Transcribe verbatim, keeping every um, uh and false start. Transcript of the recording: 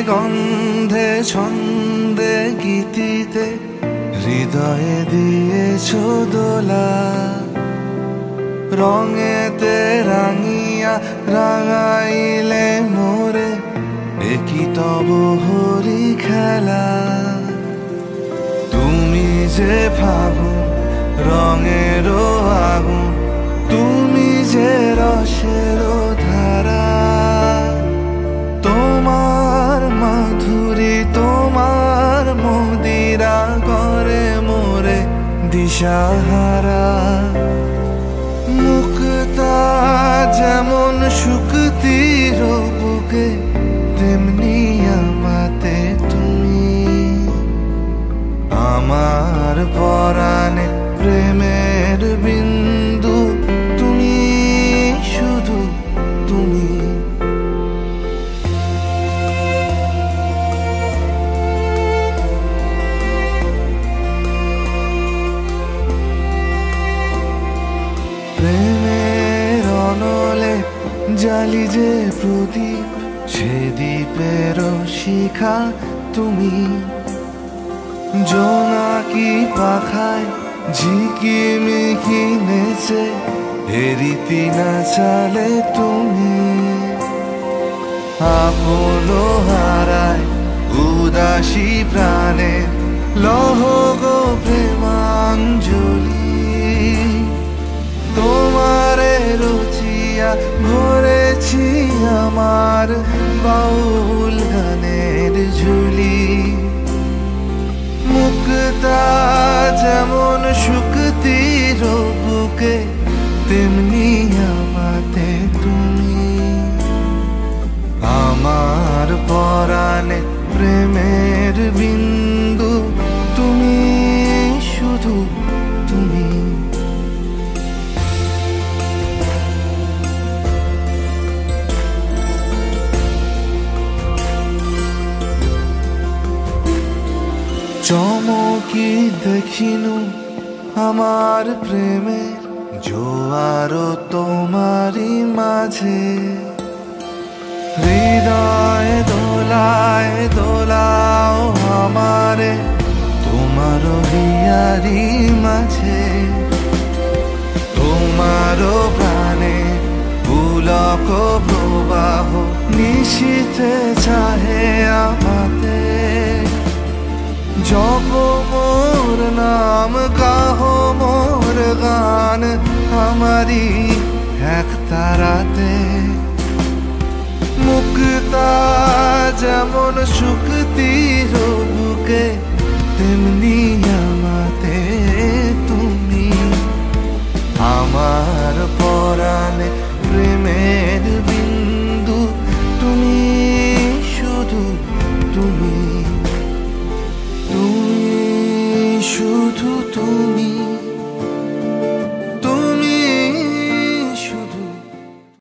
গন্ধে ছন্দে গীতিতে হৃদয়ে দিয়েছো দোলা, রঙেতে রাঙিয়া রাঙাইলে মোরে একই তব হরি খেলা। তুমি যে ফাগুন রঙেরও আগুন, তুমি যে রসেরও ধারা, তোমার মাধুরী তোমার মদিরা করে মোরে দিশাহারা। মুক্তা যেমন শুকতির বুকে, তেমনি আমাতে তুমি। আমার পরাণে প্রেমের বিন্দু, তুমি শুধু তুমি। প্রেমের অনলে জালি যে প্রদীপ, সে দ্বীপের শিখা তুমি। জোনাকি পাখায় ঝিকিমিকি নেচে হেরিতি না চালে তুমি। আপন হারায় উদাসী প্রাণে লহ গো প্রেমাঞ্জলি। তোমারে রচিয়া ভরেছি আমার বাউল গানের ঝুলি। মুক্তা যেমন শুকতির বুকে, তেমনি আমাতে তুমি। আমার পরাণে প্রেমের বিন্দু, তুমি শুধু তুমি। চমকি দেখিনু আমার প্রেমের জোয়ারও তোমারই মাঝে। হৃদয় দোলায় দোলাও আমারে তোমারও হিয়ারি মাঝে। তোমারও প্রাণে পুলক প্রবাহ নিশীথে চাহে আমাতে। জপ মোর নাম গাহ মোর গান আমারি এক তারাতে। মুক্তা যেমন শুকতির বুকে, তেমনি আমাতে তুমি। আমার পরাণে প্রেমের